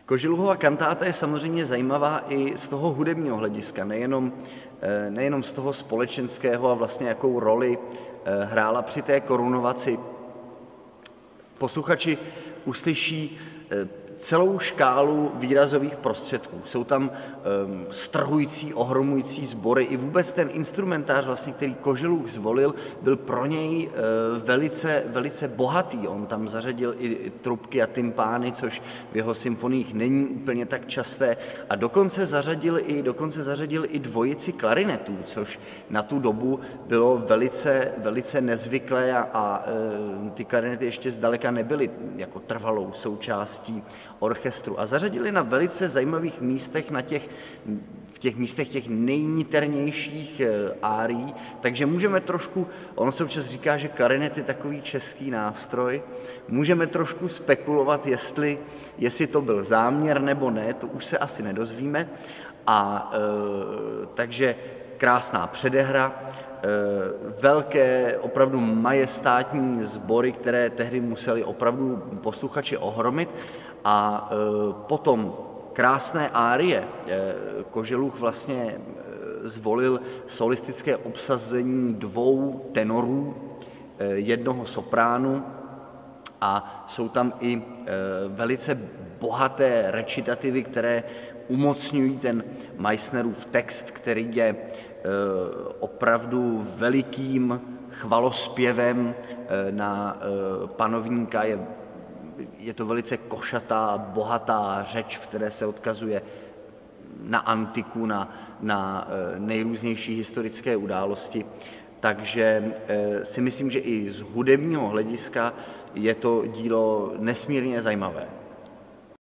Koželuhova kantáta je samozřejmě zajímavá i z toho hudebního hlediska, nejenom z toho společenského a vlastně jakou roli hrála při té korunovaci. Posluchači uslyší celou škálu výrazových prostředků. Jsou tam strhující, ohromující sbory. I vůbec ten instrumentář, vlastně, který Koželuh zvolil, byl pro něj velice bohatý. On tam zařadil i trubky a tympány, což v jeho symfoniích není úplně tak časté. A dokonce zařadil i dvojici klarinetů, což na tu dobu bylo velice nezvyklé a ty klarinety ještě zdaleka nebyly jako trvalou součástí orchestru. A zařadili na velice zajímavých místech, v těch místech těch nejniternějších árií, takže můžeme trošku, ono se občas říká, že klarinet je takový český nástroj, můžeme trošku spekulovat, jestli to byl záměr nebo ne, to už se asi nedozvíme. Takže krásná předehra, velké, opravdu majestátní sbory, které tehdy museli opravdu posluchače ohromit, a potom krásné árie. Koželuh vlastně zvolil solistické obsazení 2 tenorů, 1 sopránu a jsou tam i velice bohaté recitativy, které umocňují ten Meissnerův text, který je opravdu velikým chvalospěvem na panovníka. Je to velice košatá, bohatá řeč, v které se odkazuje na antiku, na nejrůznější historické události. Takže si myslím, že i z hudebního hlediska je to dílo nesmírně zajímavé.